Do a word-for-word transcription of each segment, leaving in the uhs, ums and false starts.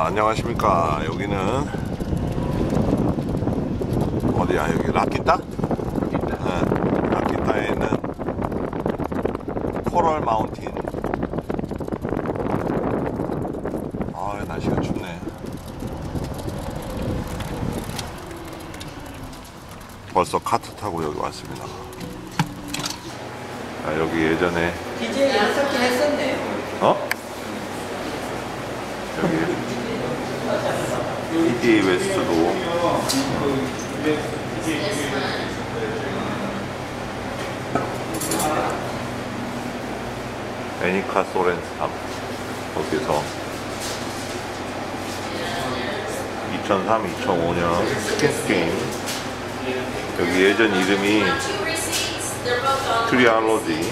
안녕하십니까. 여기는 어디야? 여기 라키타? 라키타. 네, 라키타에 있는 코럴 마운틴. 아, 날씨가 춥네. 벌써 카트 타고 여기 왔습니다. 아, 여기 예전에 디제이 연습기 했었네요. 어? 여기 이디 웨스트도 애니카 소렌스탑 거기서 이천삼 이천오 년 스킨스 게임. 여기 예전 이름이 트리알로지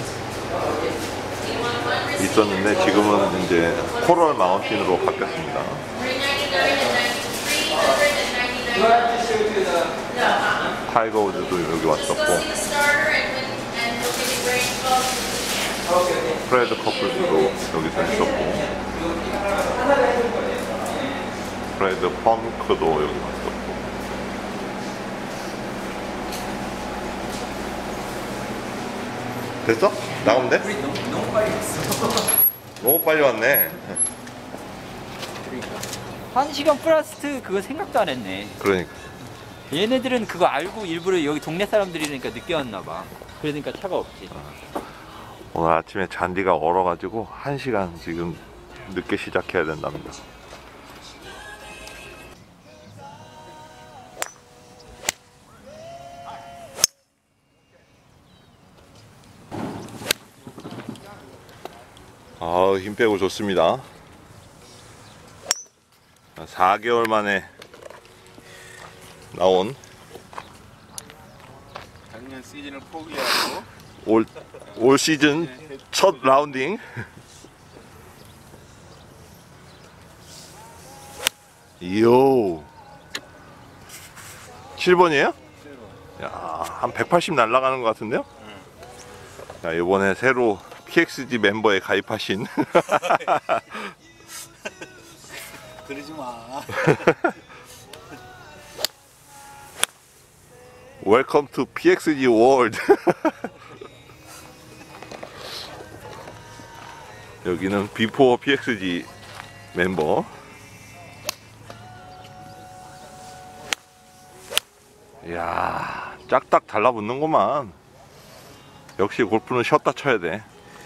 있었는데 지금은 이제 코럴 마운틴으로 바뀌었습니다. 타이거 우즈도 여기 왔었고, 프레드 커플스도 여기서 있었고, 프레드 펑크도 여기 왔었고. 됐어? 나가면 돼? 너무 빨리 했어. 너무 빨리 왔네. 한 시간 플러스 그거 생각도 안 했네. 그러니까 얘네들은 그거 알고 일부러 여기 동네 사람들이니까 늦게 왔나봐. 그러니까 차가 없지. 오늘 아침에 잔디가 얼어가지고 한 시간 지금 늦게 시작해야 된답니다. 아, 힘 빼고 좋습니다. 사 개월 만에 나온 작년 시즌을 포기하고 올, 올 시즌 첫 라운딩. 이요 칠 번이에요? 야, 한 백팔십 날아가는 것 같은데요? 응. 자, 이번에 새로 피엑스지 멤버에 가입하신 그러지 마. 웰컴 투 피엑스지 월드. 여기는 비포 피엑스지 멤버. 이야, 짝딱 달라붙는구만. 역시 골프는 쉬었다 쳐야 돼.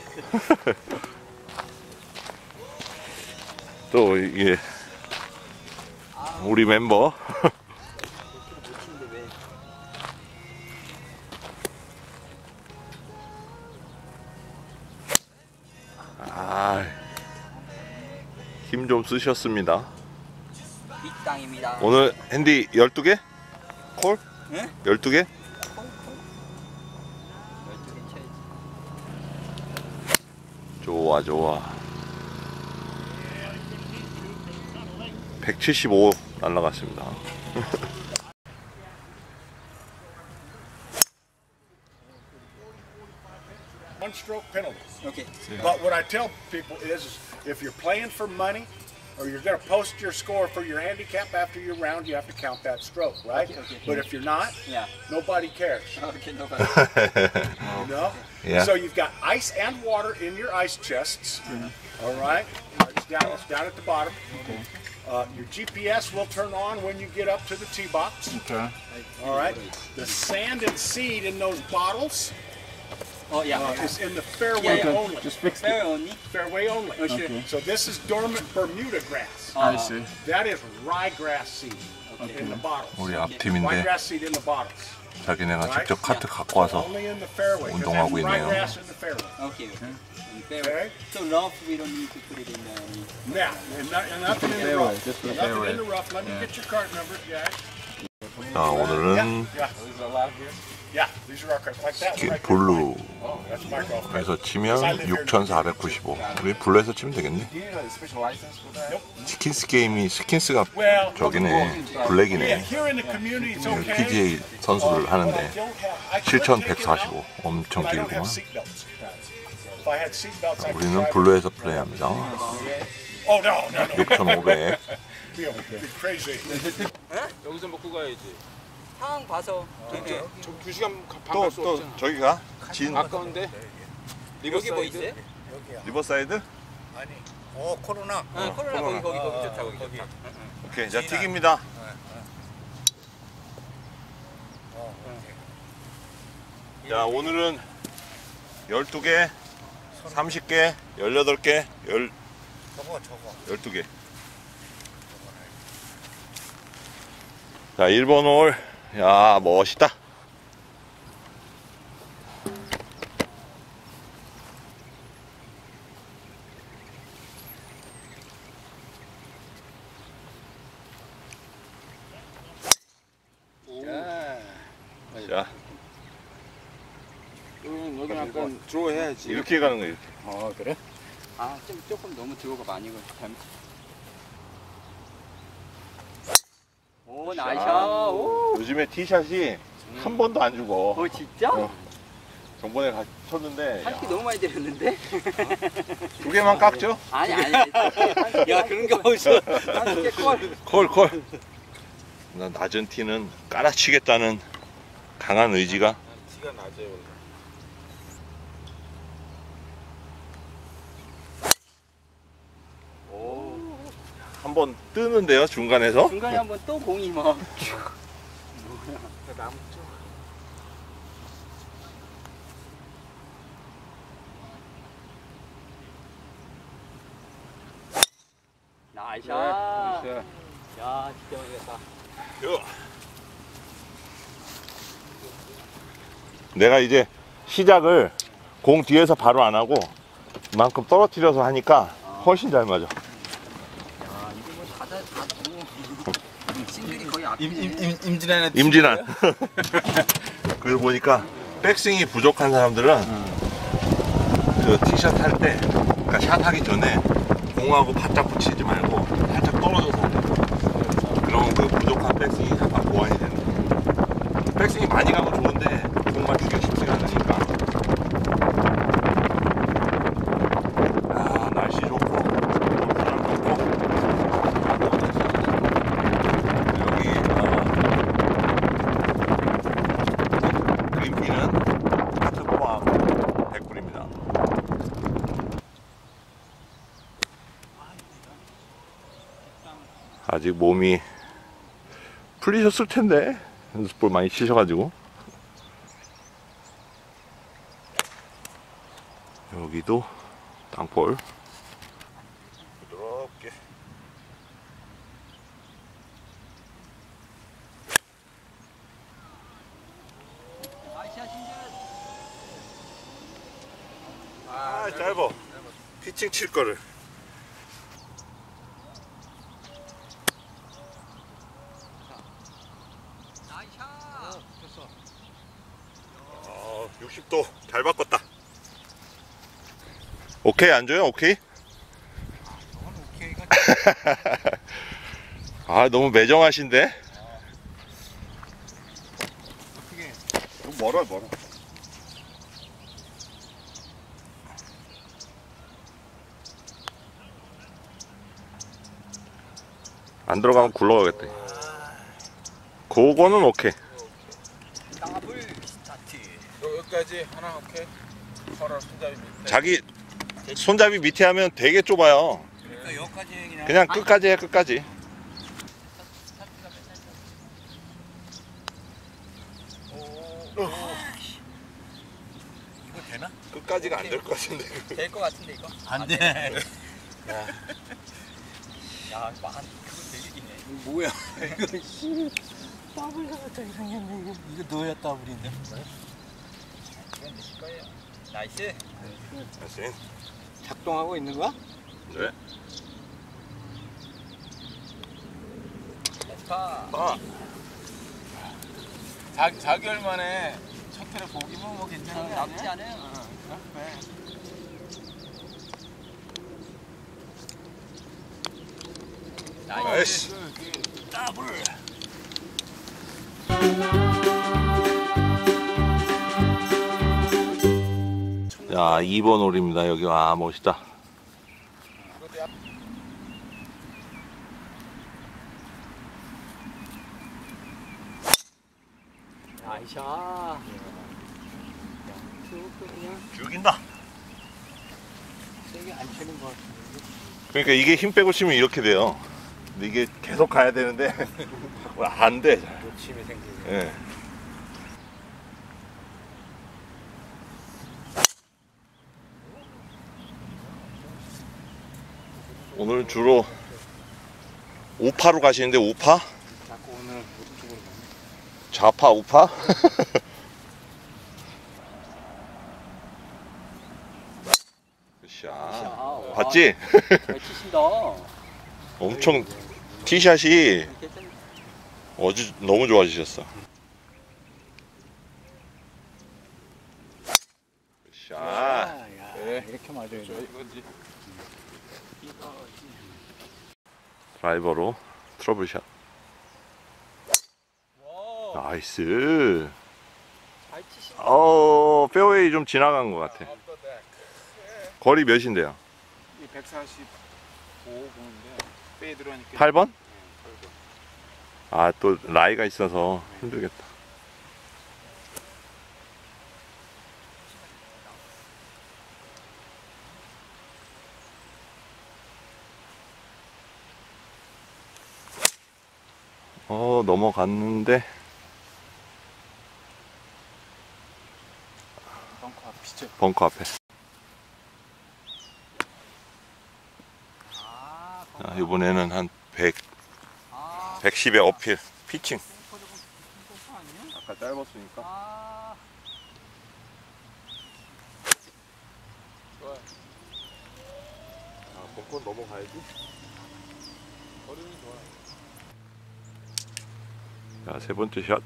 또 이게 우리 멤버 아, 힘 좀 쓰셨습니다. 빅땅입니다. 오늘 핸디 열두 개? 콜? 네? 열두 개? 좋아 좋아. 백칠십오 날라갔습니다. One stroke penalty. Okay. But what I tell people is, if you're playing for money, or you're going to post your score for your handicap after your round, you have to count that stroke, right? Okay, okay. But if you're not, Yeah. nobody cares. Okay, no problem. You know? Yeah. So you've got ice and water in your ice chests. All right. It's down. It's down at the bottom. Okay. Uh, your G P S will turn on when you get up to the tee box. Okay. All right. The sand and seed in those bottles Oh yeah. uh, is in the fairway Yeah, yeah. only. Just fix Fair it. only. Fairway only. Oh, sure. Okay. So this is dormant Bermuda grass. I see. That is ryegrass seed in the bottles. 우리 앞팀인데 Ryegrass seed in the bottles. 자기네가 Right? 직접 카트 갖고 와서 Only in the fairway. 'cause 운동하고 that's 있네요. ryegrass in the fairway. Okay. Okay. Fair. Okay. So rough, we don't need to put it in the. Now, and, not, and nothing in the Fairway, rough. just for the Nothing fairway. in the rough. Let me get your card number, guys. 자, 오늘은 Yeah. Yeah. These are our cards. Like that one right there. 블루 Oh, that's my golf cart. 에서 치면 육천사백구십오. 우리 블루에서 치면 되겠네. 스킨스 게임이 스킨스가 Well, 저기네, yeah, 블랙이네. here in the community it's okay. 피지에이 선수들 하는데 칠천백사십오. 엄청 But I don't 길구만. have seatbelts. If I had seatbelts, I could 우리는 drive. 블루에서 플레이합니다. Oh no, no, no. 육천오백. be a, be crazy. 여기서 먹고 가야지. 상황 봐서. 네. 저두 시간 반 또 갈 수 또 없잖아. 저기가 진 가까운데. 여기 뭐 리버사이드? 있어요? 리버사이드? 아니, 어 코로나. 어, 코로나 거기 거기 거기 좋다 거기 거기. 좋다. 오케이, 자 튀깁니다. 자, 오늘은 열두 개, 삼십 개, 열여덟 개, 열 저거 저거. 열두 개. 자, 일 번 홀. 야, 멋있다. 자, 응, 여기 약간 드로우 해야지. 이렇게 가는 거예요. 어 그래? 아, 좀 조금 너무 들어가 많이 걸. 잘못. 오, 나이샤. 오. 요즘에 티샷이 한 번도 안 죽어. 어, 진짜? 어. 전번에 가, 쳤는데 한끼 너무 많이 때렸는데? 두 개만 깎죠? 아니, 아니. 야, 그런 게 어디서. 한끼 꼴. 콜, 콜. 난 낮은 티는 깔아치겠다는 강한 의지가. 티가 낮아요 원래. 한 번 뜨는데요, 중간에서. 중간에 한번 또 공이 막. 나무 쪽. 나이샤. 나이스. 야, 진짜 모르겠다. 요. 내가 이제 시작을 공 뒤에서 바로 안 하고 이만큼 떨어뜨려서 하니까 훨씬 잘 맞아. 야, 이거 뭐 다다 다 뭐. 싱글이 거의 앞에. 임진환의 임진환. 그리고 보니까 백스윙이 부족한 사람들은 그 티샷 할 때, 그러니까 샷 하기 전에 공하고 바짝 붙이지 말고 살짝 떨어져서 하는 거야. 그러면 그 부족한 백스윙이 약간 보완이 되는 거야. 백스윙이 많이 가면 좋은데 공만 죽여 쉽지가 않으니까. 아, 날씨 좋고 바람 좋고 여기 어, 그린피는 카트 포함 백 불입니다. 아직 몸이 풀리셨을 텐데 연습볼 많이 치셔가지고. 여기도 땅볼 부드럽게. 나이샤 신전. 아, 짧아. 피칭 칠 거를. 나이샤. 어, 육십 도 잘 바꿨다. 오케이, 안 줘요? 오케이? 아, 너무 매정하신데? 너무 멀어 멀어. 안 들어가면 굴러가겠다. 그거는 오케이. 더블 스타트. 여기까지 하나 오케이. 서로 손잡이 밑에. 자기 손잡이 밑에 하면 되게 좁아요. 그러니까 여기까지 그냥. 그냥 끝까지 해, 끝까지. 이거 되나? 끝까지가 안 될 것 같은데. 될것 같은데 이거? 안 돼. 야, 야, 만 그거 되게 기네. 뭐야? 이거 씨. 이거 너야 더블인데. 이건 내실 거예요. 나이스. 다시. 작동하고 있는 거야? 네. 나이스 파. 아, 자, 자결 만에 첫 회를 보기면 뭐 괜찮은 거 나쁘지 아니야? 않아요. 어, 그래. 나이스. 더블. 야, 이 번 홀입니다. 여기. 와, 멋있다. 샤. 쭉 그냥 죽인다. 세게 안 치는 것 같은데. 그러니까 이게 힘 빼고 치면 이렇게 돼요. 근데 이게 계속 가야 되는데 안 돼. 욕심이 생기네. 예. 오늘 주로 우파로 가시는데 우파? 자꾸 오늘 오른쪽으로 가네. 좌파 우파? 샷. 봤지? 잘 치신다. 엄청 티샷이 괜찮. 어주 너무 좋아지셨어. 샷. 야, 네. 이렇게 맞아야 돼. 이거지. 드라이버로 트러블샷. 와, 나이스. 잘 치신다. 어, 페어웨이 좀 지나간 것 같아. 거리 몇인데요? 이 백사십오 보는데 빼 들어가니까 팔 번? 네, 팔 번. 아, 또 라이가 있어서 힘들겠다. 어, 넘어갔는데 벙커 앞이죠. 벙커 앞에. 아, 자, 이번에는 한 백, 아, 백십에 어필. 피칭. 벙커 조금 깊은 벙커 아니야? 아까 짧았으니까. 아, 좋아요. 아, 벙커 넘어가야지. 거리는 좋아요. 자, 세 번째 샷.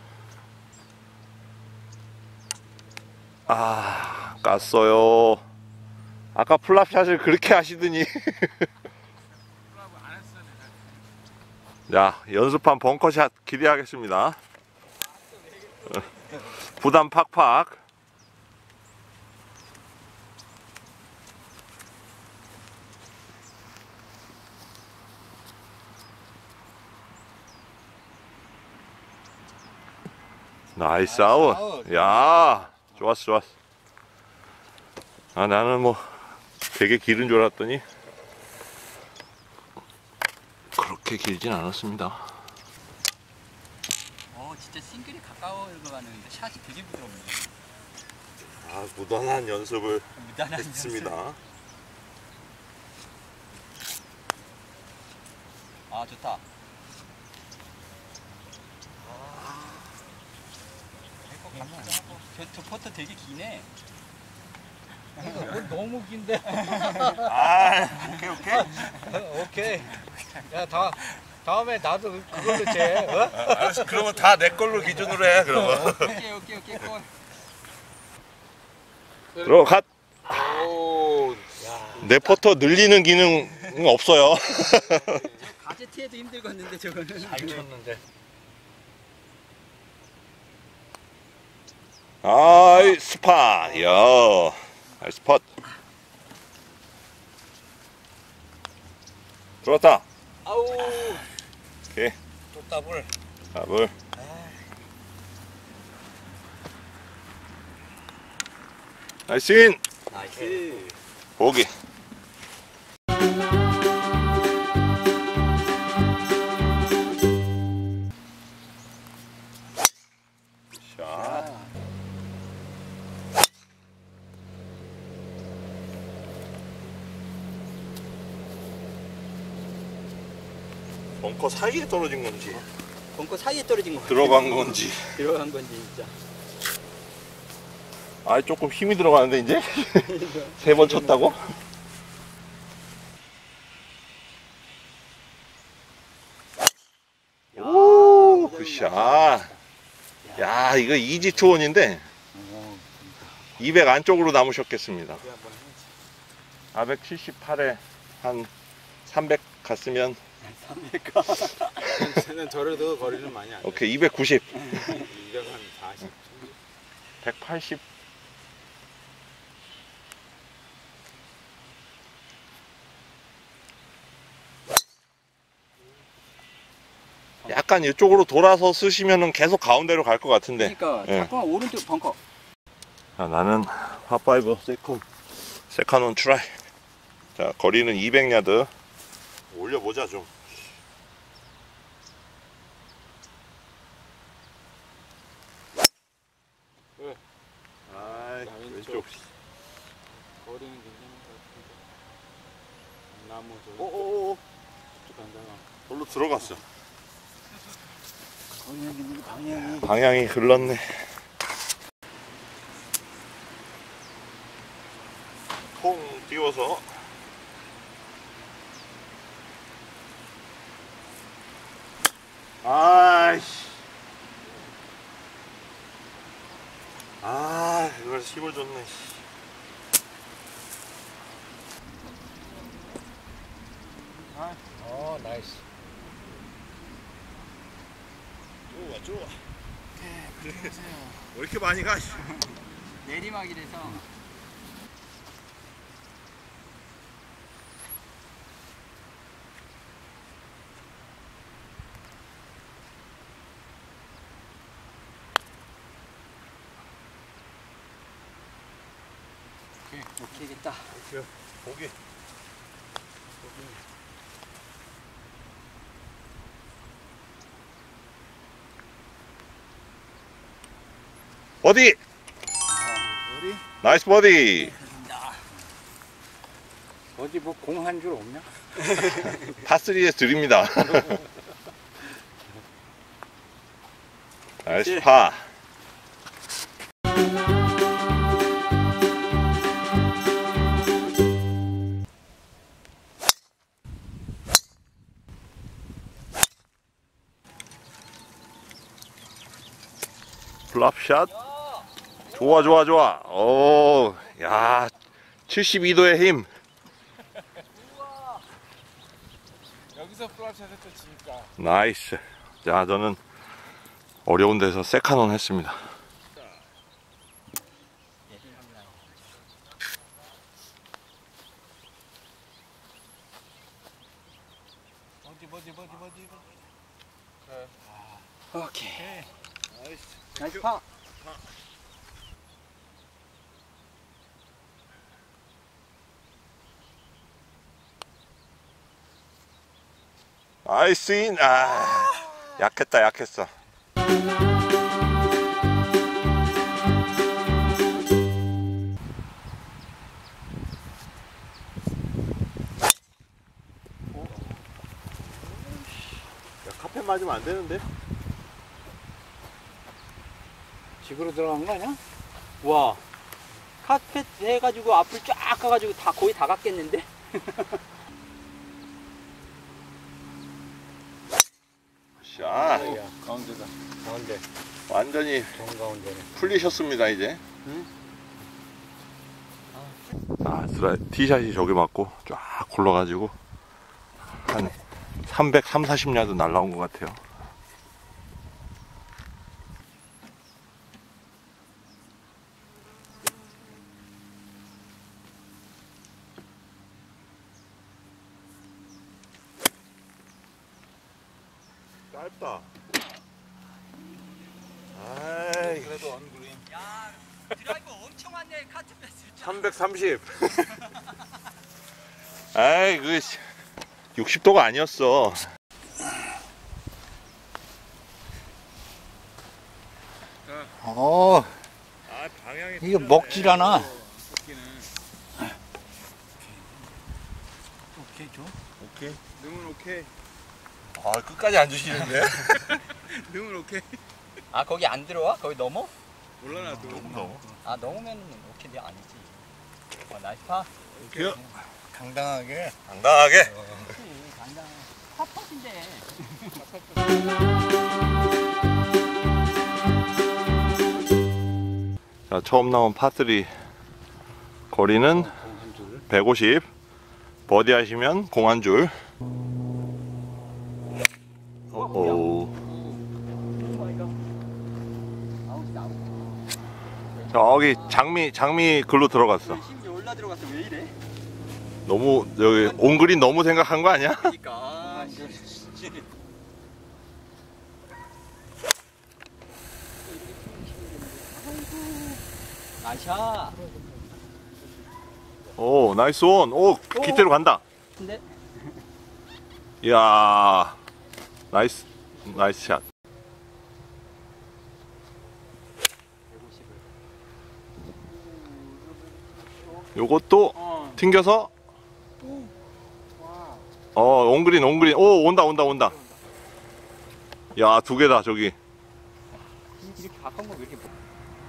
아, 깠어요. 아까 플랍샷을 그렇게 하시더니. 플라브 안 했어 내가. 자, 연습한 벙커샷 기대하겠습니다. 부담 팍팍. 나이스 아웃. 아웃. 야, 좋았어, 좋았어. 아, 나는 뭐 되게 길은 줄 알았더니 그렇게 길진 않았습니다. 어, 진짜 싱글이 가까워 가는데 샷이 되게 부드럽네. 아, 무던한 연습을 무단한 했습니다. 연습. 아, 좋다. 저, 저 퍼터 되게 기네. 너무 긴데. 아, 오케이, 오케이. 오케이. 야, 다 다음에 나도 그걸로 재. 어? 알았어, 그러면 다 내 걸로 기준으로 해, 그러면. 오케이, 오케이, 오케이, 골. 들어가. 오. 내 퍼터 늘리는 기능은 없어요. 가제트에도 힘들겠는데 저거는. 잘 쳤는데. 아이, 스파. 이야, 나이스 팟. 들어왔다. 아우. 오케이. 또 더블. 답을. 나이스 인. 나이스. 보기. 샷. 벙커 사이에 떨어진 건지 벙커 사이에 떨어진 거. 들어간 건지. 들어간 건지 진짜. 아, 조금 힘이 들어가는데 이제 세 번 쳤다고? 오, 굿샷. 야, 이거 이지 투원인데 이백 안쪽으로 남으셨겠습니다. 사백칠십팔에 한 삼백 갔으면 쟤는 저래도 거리는 많이 안 돼. 오케이, 이백구십. 이백사십. 백팔십. 약간 이쪽으로 돌아서 쓰시면은 계속 가운데로 갈 것 같은데. 그러니까 예. 잠깐만 오른쪽 벙커. 자, 나는 파파이브 세컨 세컨온 트라이. 자, 거리는 이백 야드. 올려보자 좀. 왜? 아이, 자, 왼쪽. 왼쪽. 거리는 괜찮은 것 같은데. 나무 저 오오오. 간다. 별로 들어갔어. 방향이 방향이. 방향이 글렀네. 통 띄워서. 아이씨. 아, 이걸 힘을 줬네. 어, 나이스. 좋아, 좋아. 왜 이렇게 많이 가? 내리막이라서. 오케이. 오케이겠다. 고기. 버디! 우리 나이스 버디! 어디 뭐 공 한 줄 없냐? 파쓰리에 드립니다. 나이스 파. 플랍샷. 좋아 좋아 좋아. 오, 야, 칠십이 도의 힘. 여기서 플랍샷을 또 치니까. 나이스. 자, 저는 어려운 데서 세카논 했습니다. 어디 어디 어디 어디. 오케이. 나이스. 나이스 파. 나이스 인. 아, 약했다 약했어. 야, 카펫 맞으면 안 되는데? 집으로 들어간 거 아니야? 와. 카펫 해가지고 앞을 쫙 가가지고 다 거의 다 갔겠는데? 자, 야, 가운데다. 가운데. 완전히 정 가운데네. 풀리셨습니다 이제. 아, 드라이, 티샷이 저기 맞고 쫙 굴러가지고 한 삼백삼십, 사십 야드 날라온 것 같아요. 짧다. 아이, 그래도 언그린. 야, 드라이버 엄청 왔네. 카트 패스. 삼백삼십. 아이, 그 육십 도가 아니었어. 어, 아, 방향이 이거 먹질 않아. 오케이, 줘. 오케이. 능은 오케이. 아, 끝까지 안 주시는데? 능은 오케이. 아, 거기 안 들어와? 거기 넘어? 몰라 나도. 너무 넘어. 아, 넘으면 오케이 내 아니지. 아, 나이스 파. 오케이. 당당하게. 당당하게. 그렇지, 간다. 파파인데. 자, 처음 나온 파쓰리 거리는 공한 줄. 백오십. 버디 하시면 공 한 줄. 오. 저기 장미 장미 글로 들어갔어. 심지어 올라 들어갔어. 왜 이래? 너무 여기 온그린 너무 생각한 거 아니야? 그러니까. 나이샤. 오, 나이스 온. 오, 기대로 간다. 근데 이야, 나이스, 나이스 샷. 요것도 튕겨서. 어, 온그린, 온그린. 오, 온다, 온다, 온다. 야, 두 개다, 저기. 이렇게 가까운 거 왜 이렇게 못-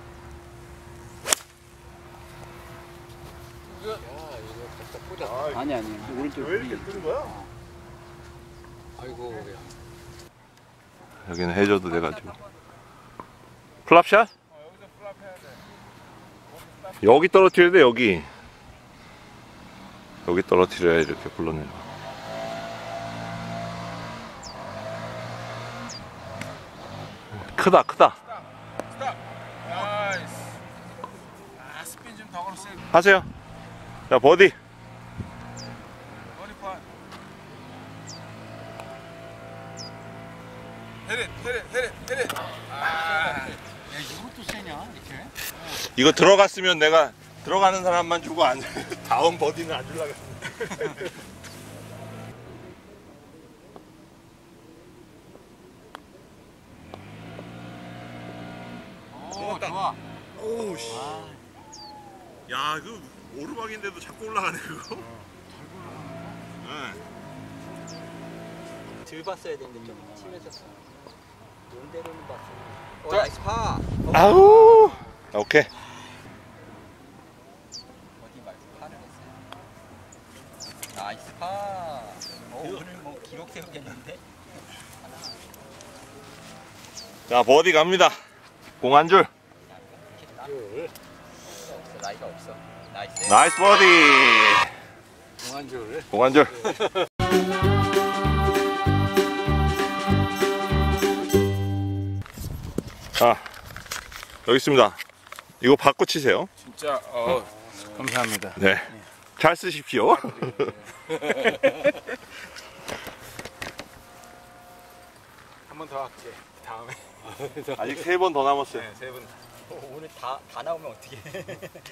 아니 아니 오른쪽 왜 이렇게 뜨는 거야? 아이고. 여기는 해저도 돼가지고. 플랍샷? 여기 떨어뜨려야 돼, 여기. 여기 떨어뜨려야 이렇게 불러내려. 크다, 크다. 스탑. 나이스. 아, 스핀 좀 더 걸었어요. 하세요. 자, 버디. 머리 판. 헤릿, 헤릿, 헤릿, 헤릿. 아. 야, 이것도 세냐, 이렇게? 이거 들어갔으면 내가 들어가는 사람만 주고 안 다음 버디는 안 주려고. 오, 좋아. 오우 씨. 야, 그 오르막인데도 자꾸 올라가네 그거. 응. 들 봤어야 되는데 좀 치면서 논대로는 봤어. 어 나이스 파. 아우. 오케이. 어디 말고 파를 했어요. 나이스 파. 어, 오늘 뭐 기록 세우겠는데? 자, 버디 갑니다. 공 한 줄. 없어 나이가 없어. 나이스. 나이스 버디. 공안줄. 공 한 줄. 자, 여기 있습니다. 이거 바꿔 치세요. 진짜, 어, 감사합니다. 네. 잘 쓰십시오. 한 번 더 할게. 다음에. 아직 세 번 더 남았어요. 네, 세 분. 어, 오늘 다, 다 나오면 어떡해.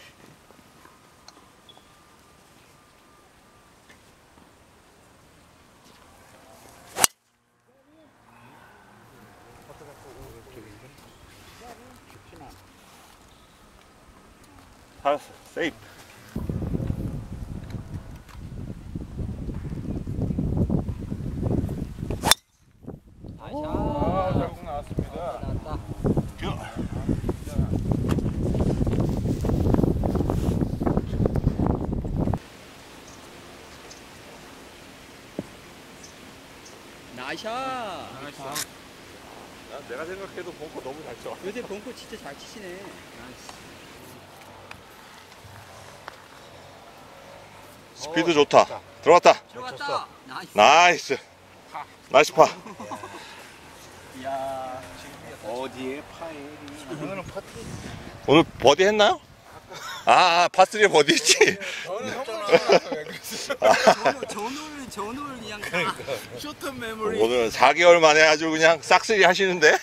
살았어. 세이프. 나이스. 아, 결국 나왔습니다. 나왔다. 나이샤. 나이스. 내가 생각해도 벙커 너무 잘 쳐. 요새 벙커 진짜 잘 치시네. 스피드 좋다. 들어갔다. 들어갔다. 나이스. 나이스. 나이스 파. 이야. 어디에 파에? 오늘은 파티. 오늘 버디 했나요? 아, 파스리에 버디 했지? 저는 선물 왜 그랬어요? 전홀, 전홀, 전홀 그냥 다. 쇼트 메모리. 오늘 사 개월 만에 아주 그냥 싹쓸이 하시는데?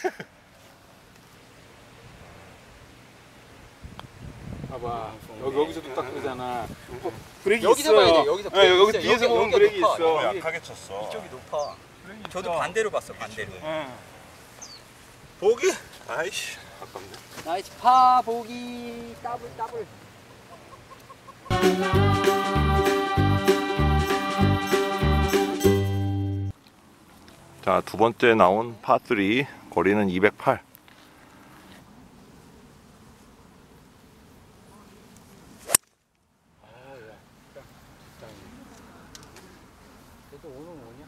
봐봐. 여기, 여기서도 딱 그러잖아. 브레이크 여기서 있어요. 봐야 돼, 여기서 네, 여기 브레이크 뒤에서 있어요. 보면 여기가 브레이크 높아. 있어. 여기 약하게 쳤어. 이쪽이 높아. 브레이크 저도 있어. 반대로 봤어, 반대로. 응. 보기? 아이씨. 아깝네. 나이스 파, 보기, 더블, 더블. 자, 두 번째 나온 파삼. 거리는 이백팔. 그래도 오늘 뭐냐?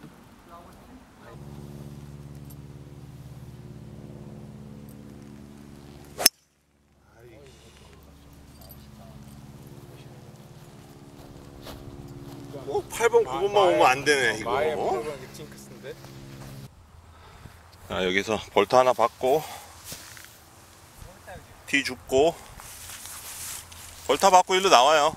어, 팔 번, 구 번만 오면 안 되네, 이거. 마의 무조건 징크스인데? 자, 여기서 볼트 하나 받고, 티 줍고, 볼트 받고 일로 나와요.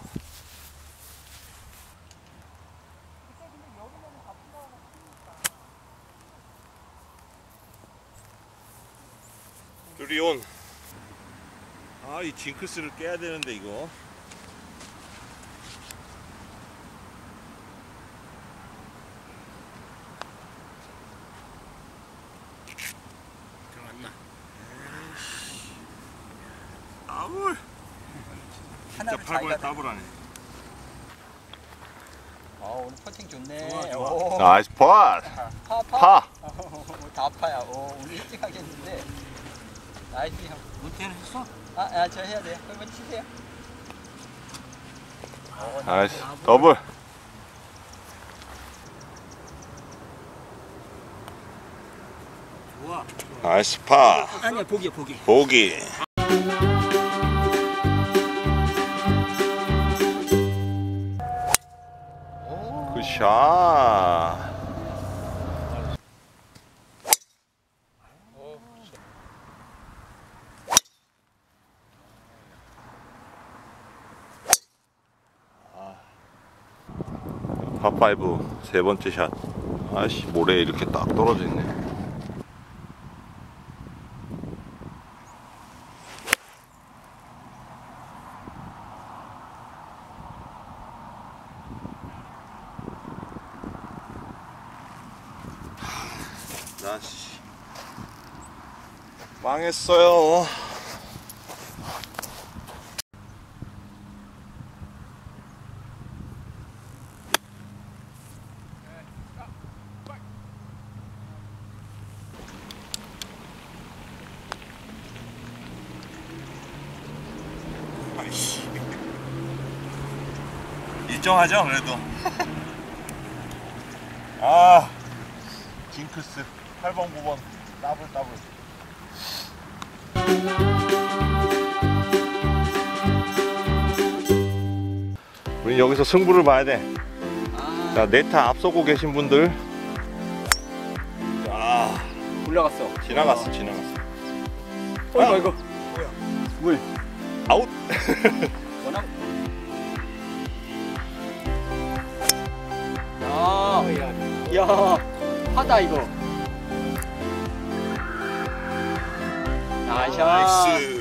둘이 온. 아, 이 징크스를 깨야 되는데 이거. 들어갔나? 더블. 진짜 하나를 팔 번에 자기가- 더블하네. 아 오늘 퍼팅 좋네. 좋아, 좋아. 오. 나이스 팟. 파, 파. 파. 오, 다 파야. 오, 오늘 일찍 하겠는데. 나이스 형. 문태는 했어? 아, 아, 저 해야 돼요. 한번 치세요. 어, 나이스 더블. 좋아. 나이스 파. 아니야, 보기야, 보기. 보기. 오. 굿샷. 파파이브 세 번째 샷. 아씨 모래에 이렇게 딱 떨어져 있네. 나씨 망했어요. 아이씨. 일정하죠 그래도. 아 징크스 팔 번 구 번 더블 더블. 우리 여기서 승부를 봐야 돼. 아, 자 네타 앞서고 계신 분들. 아 올라갔어. 지나갔어 지나갔어. 어, 이거, 이거. 뭐야? 물. 아웃. 워낙. 야, 야, 야, 하다, 이거. 나이스. 나이스.